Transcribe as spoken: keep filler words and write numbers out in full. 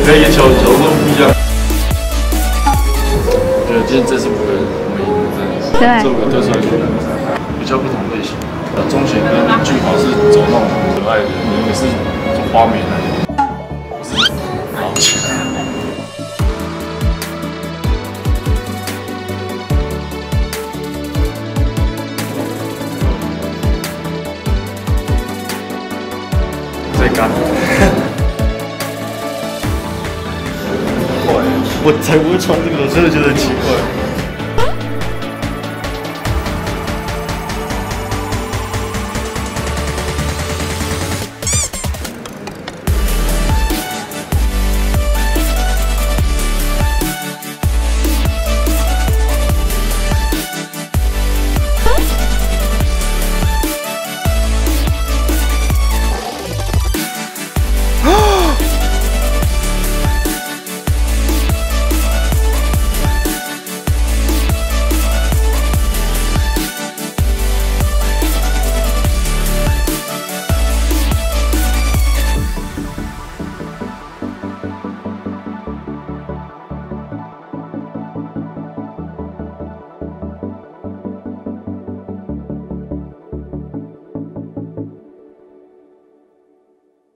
每个球球都不一样。我觉得今天这次五个人我们赢了， 对， 这五个都算是比较不同类型。钟贤跟俊豪是走那种可爱的，一个是走花美男，我是豪气。在干。我才不会穿这个，我真的觉得很奇怪。